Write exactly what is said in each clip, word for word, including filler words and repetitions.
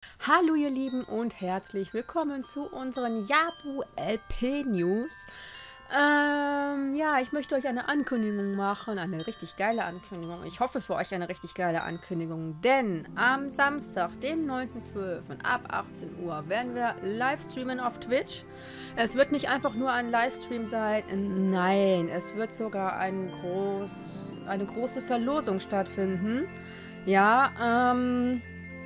Hallo ihr Lieben und herzlich willkommen zu unseren Jabu L P News. Ähm, ja, ich möchte euch eine Ankündigung machen, eine richtig geile Ankündigung. Ich hoffe für euch eine richtig geile Ankündigung, denn am Samstag, dem neunten zwölften ab achtzehn Uhr werden wir live streamen auf Twitch. Es wird nicht einfach nur ein Livestream sein, nein, es wird sogar ein groß, eine große Verlosung stattfinden. Ja, ähm...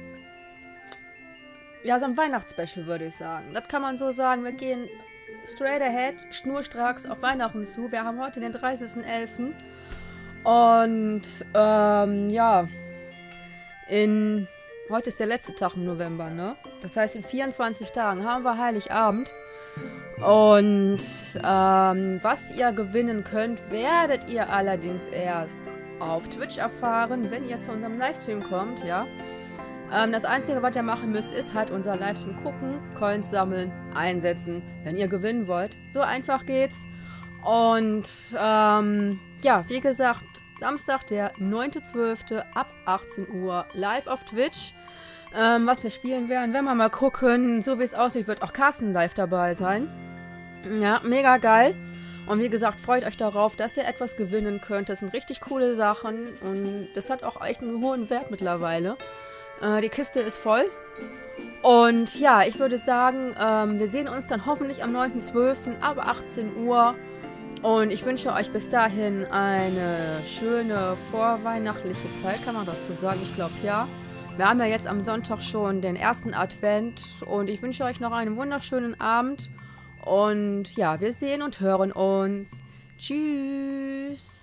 Ja, so ein Weihnachtsspecial würde ich sagen. Das kann man so sagen. Wir gehen straight ahead, schnurstracks auf Weihnachten zu. Wir haben heute den dreißigsten elften Und, ähm, ja. In. Heute ist der letzte Tag im November, ne? Das heißt, in vierundzwanzig Tagen haben wir Heiligabend. Und, ähm, was ihr gewinnen könnt, werdet ihr allerdings erst auf Twitch erfahren, wenn ihr zu unserem Livestream kommt, ja? Ähm, das Einzige, was ihr machen müsst, ist halt unser Livestream gucken, Coins sammeln, einsetzen, wenn ihr gewinnen wollt. So einfach geht's. Und ähm, ja, wie gesagt, Samstag, der neunte zwölfte ab achtzehn Uhr live auf Twitch. Ähm, was wir spielen werden, wenn wir mal gucken. So wie es aussieht, wird auch Carsten live dabei sein. Ja, mega geil. Und wie gesagt, freut euch darauf, dass ihr etwas gewinnen könnt. Das sind richtig coole Sachen und das hat auch echt einen hohen Wert mittlerweile. Die Kiste ist voll. Und ja, ich würde sagen, ähm, wir sehen uns dann hoffentlich am neunten zwölften ab achtzehn Uhr. Und ich wünsche euch bis dahin eine schöne vorweihnachtliche Zeit. Kann man das so sagen? Ich glaube ja. Wir haben ja jetzt am Sonntag schon den ersten Advent. Und ich wünsche euch noch einen wunderschönen Abend. Und ja, wir sehen und hören uns. Tschüss.